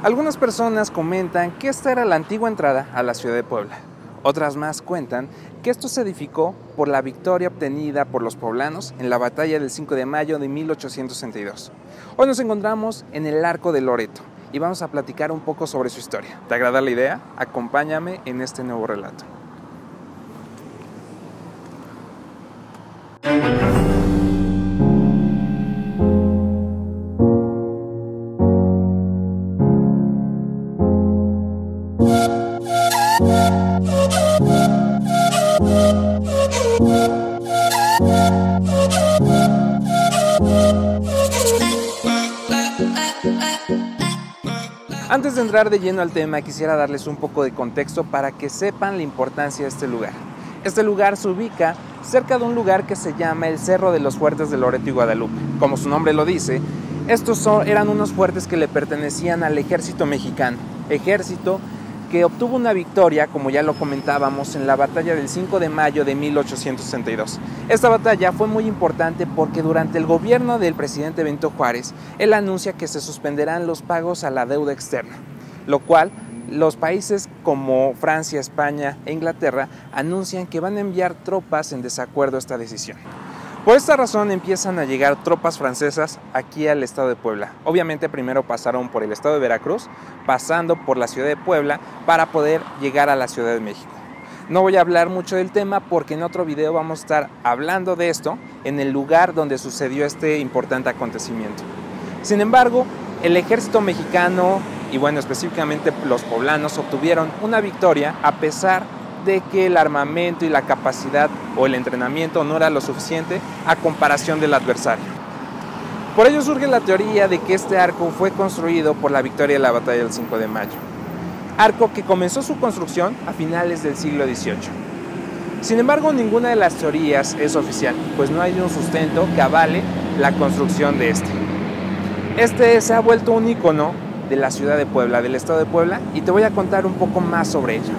Algunas personas comentan que esta era la antigua entrada a la ciudad de Puebla. Otras más cuentan que esto se edificó por la victoria obtenida por los poblanos en la batalla del 5 de mayo de 1862. Hoy nos encontramos en el Arco de Loreto y vamos a platicar un poco sobre su historia. ¿Te agrada la idea? Acompáñame en este nuevo relato. Antes de entrar de lleno al tema, quisiera darles un poco de contexto para que sepan la importancia de este lugar. Este lugar se ubica cerca de un lugar que se llama el Cerro de los Fuertes de Loreto y Guadalupe. Como su nombre lo dice, eran unos fuertes que le pertenecían al ejército mexicano, ejército que obtuvo una victoria, como ya lo comentábamos, en la batalla del 5 de mayo de 1862. Esta batalla fue muy importante porque durante el gobierno del presidente Benito Juárez, él anuncia que se suspenderán los pagos a la deuda externa, lo cual los países como Francia, España e Inglaterra anuncian que van a enviar tropas en desacuerdo a esta decisión. Por esta razón empiezan a llegar tropas francesas aquí al estado de Puebla. Obviamente primero pasaron por el estado de Veracruz, pasando por la ciudad de Puebla para poder llegar a la Ciudad de México. No voy a hablar mucho del tema porque en otro video vamos a estar hablando de esto en el lugar donde sucedió este importante acontecimiento. Sin embargo, el ejército mexicano y específicamente los poblanos obtuvieron una victoria a pesar de que el armamento y la capacidad o el entrenamiento no era lo suficiente a comparación del adversario. Por ello surge la teoría de que este arco fue construido por la victoria de la batalla del 5 de mayo. Arco que comenzó su construcción a finales del siglo XVIII. Sin embargo, ninguna de las teorías es oficial, pues no hay un sustento que avale la construcción de este. Este se ha vuelto un ícono de la ciudad de Puebla, del estado de Puebla, y te voy a contar un poco más sobre ello.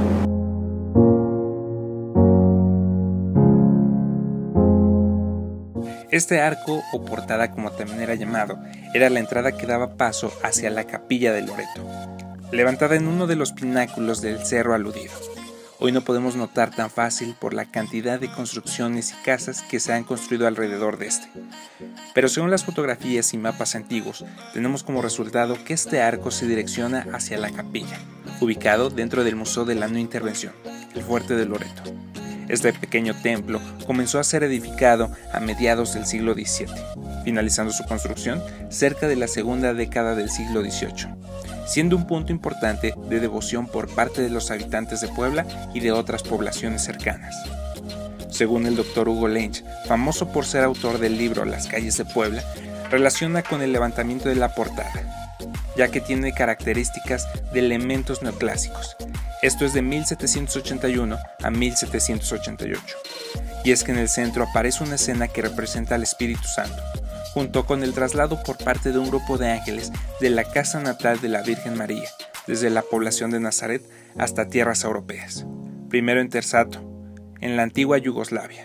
Este arco, o portada como también era llamado, era la entrada que daba paso hacia la capilla de Loreto, levantada en uno de los pináculos del cerro aludido. Hoy no podemos notar tan fácil por la cantidad de construcciones y casas que se han construido alrededor de este. Pero según las fotografías y mapas antiguos, tenemos como resultado que este arco se direcciona hacia la capilla, ubicado dentro del Museo de la No Intervención, el Fuerte de Loreto. Este pequeño templo comenzó a ser edificado a mediados del siglo XVII, finalizando su construcción cerca de la segunda década del siglo XVIII, siendo un punto importante de devoción por parte de los habitantes de Puebla y de otras poblaciones cercanas. Según el Dr. Hugo Lench, famoso por ser autor del libro Las calles de Puebla, relaciona con el levantamiento de la portada, ya que tiene características de elementos neoclásicos. Esto es de 1781 a 1788. Y es que en el centro aparece una escena que representa al Espíritu Santo, junto con el traslado por parte de un grupo de ángeles de la casa natal de la Virgen María, desde la población de Nazaret hasta tierras europeas, primero en Terzato, en la antigua Yugoslavia,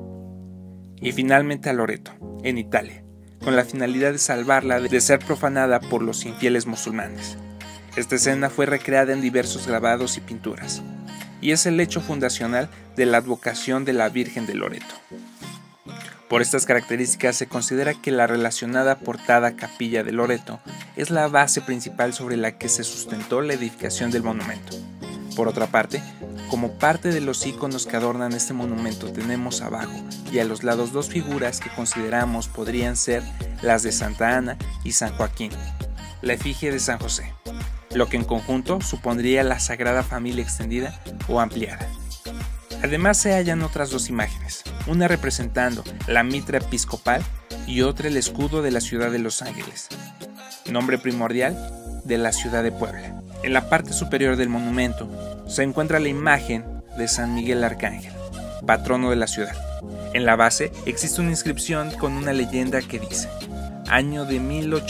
y finalmente a Loreto, en Italia, con la finalidad de salvarla de ser profanada por los infieles musulmanes. Esta escena fue recreada en diversos grabados y pinturas, y es el hecho fundacional de la advocación de la Virgen de Loreto. Por estas características se considera que la relacionada portada Capilla de Loreto es la base principal sobre la que se sustentó la edificación del monumento. Por otra parte, como parte de los iconos que adornan este monumento tenemos abajo y a los lados dos figuras que consideramos podrían ser las de Santa Ana y San Joaquín, la efigie de San José, lo que en conjunto supondría la Sagrada Familia extendida o ampliada. Además se hallan otras dos imágenes, una representando la mitra episcopal y otra el escudo de la ciudad de Los Ángeles, nombre primordial de la ciudad de Puebla. En la parte superior del monumento se encuentra la imagen de San Miguel Arcángel, patrono de la ciudad. En la base existe una inscripción con una leyenda que dice: año de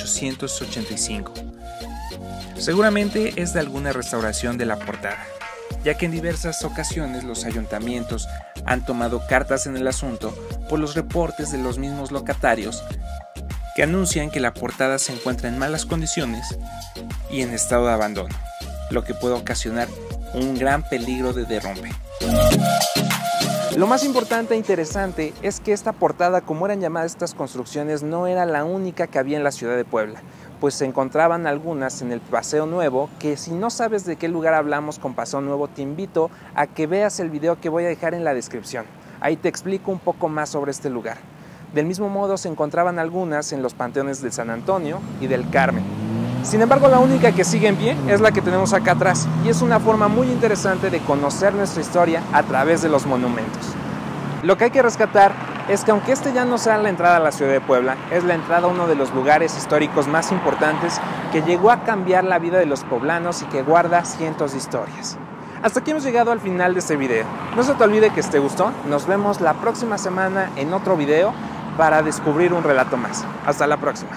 1885. Seguramente es de alguna restauración de la portada, ya que en diversas ocasiones los ayuntamientos han tomado cartas en el asunto por los reportes de los mismos locatarios que anuncian que la portada se encuentra en malas condiciones y en estado de abandono, lo que puede ocasionar un gran peligro de derrumbe. Lo más importante e interesante es que esta portada, como eran llamadas estas construcciones, no era la única que había en la ciudad de Puebla, pues se encontraban algunas en el Paseo Nuevo, que si no sabes de qué lugar hablamos con Paseo Nuevo, te invito a que veas el video que voy a dejar en la descripción. Ahí te explico un poco más sobre este lugar. Del mismo modo se encontraban algunas en los panteones de San Antonio y del Carmen. Sin embargo, la única que sigue en pie es la que tenemos acá atrás, y es una forma muy interesante de conocer nuestra historia a través de los monumentos. Lo que hay que rescatar es que aunque este ya no sea la entrada a la ciudad de Puebla, es la entrada a uno de los lugares históricos más importantes que llegó a cambiar la vida de los poblanos y que guarda cientos de historias. Hasta aquí hemos llegado al final de este video. No se te olvide que si te gustó, nos vemos la próxima semana en otro video para descubrir un relato más. Hasta la próxima.